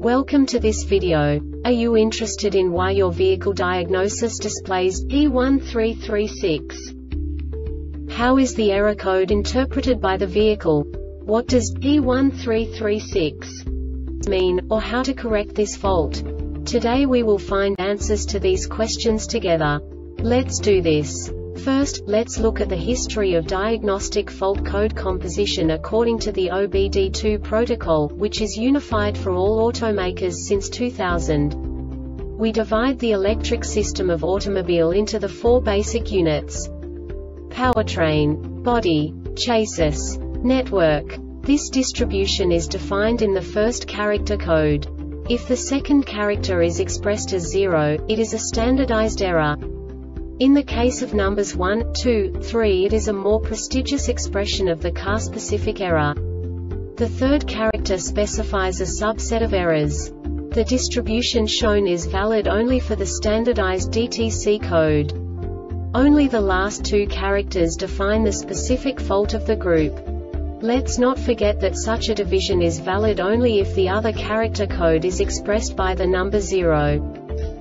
Welcome to this video. Are you interested in why your vehicle diagnosis displays P1336? How is the error code interpreted by the vehicle? What does P1336 mean, or how to correct this fault? Today we will find answers to these questions together. Let's do this. First, let's look at the history of diagnostic fault code composition according to the OBD2 protocol, which is unified for all automakers since 2000. We divide the electric system of automobile into the four basic units: powertrain, body, chassis, network. This distribution is defined in the first character code. If the second character is expressed as 0, it is a standardized error. In the case of numbers 1, 2, 3, it is a more prestigious expression of the car-specific error. The third character specifies a subset of errors. The distribution shown is valid only for the standardized DTC code. Only the last two characters define the specific fault of the group. Let's not forget that such a division is valid only if the other character code is expressed by the number 0.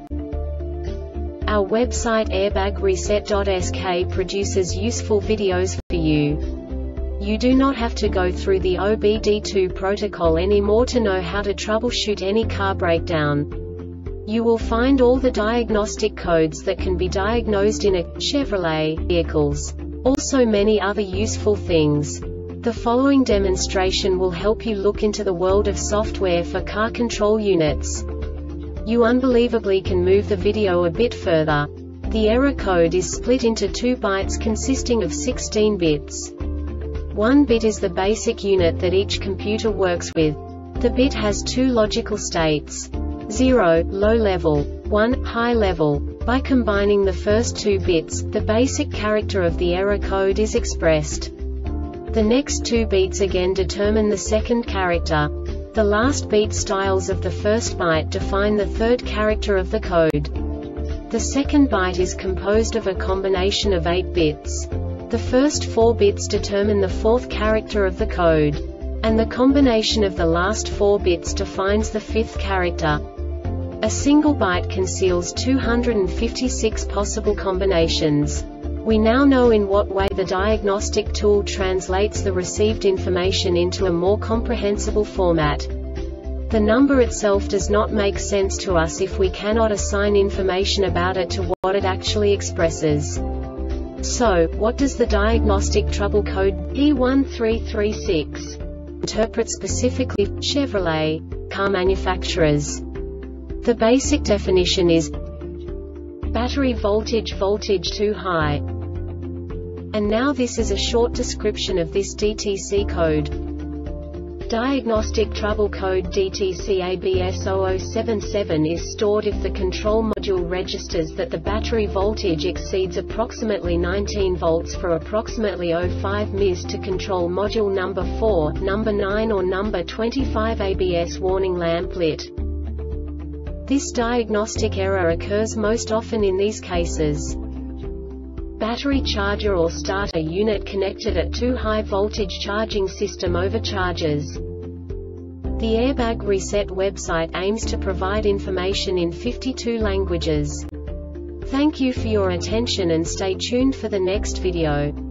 Our website airbagreset.sk produces useful videos for you. You do not have to go through the OBD2 protocol anymore to know how to troubleshoot any car breakdown. You will find all the diagnostic codes that can be diagnosed in a Chevrolet vehicles. Also many other useful things. The following demonstration will help you look into the world of software for car control units. You unbelievably can move the video a bit further. The error code is split into 2 bytes consisting of 16 bits. 1 bit is the basic unit that each computer works with. The bit has 2 logical states: 0, low level, 1, high level. By combining the first 2 bits, the basic character of the error code is expressed. The next 2 beats again determine the second character. The last beat styles of the first byte define the third character of the code. The second byte is composed of a combination of 8 bits. The first 4 bits determine the fourth character of the code. And the combination of the last 4 bits defines the fifth character. A single byte conceals 256 possible combinations. We now know in what way the diagnostic tool translates the received information into a more comprehensible format. The number itself does not make sense to us if we cannot assign information about it to what it actually expresses. So, what does the diagnostic trouble code P1336 interpret specifically for Chevrolet car manufacturers? The basic definition is battery voltage too high. And now this is a short description of this DTC code. Diagnostic trouble code DTC ABS0077 is stored if the control module registers that the battery voltage exceeds approximately 19 volts for approximately 0.5 ms to control module number 4, number 9 or number 25 ABS warning lamp lit. This diagnostic error occurs most often in these cases: battery charger or starter unit connected at too high voltage charging system overcharges. The Airbag Reset website aims to provide information in 52 languages. Thank you for your attention and stay tuned for the next video.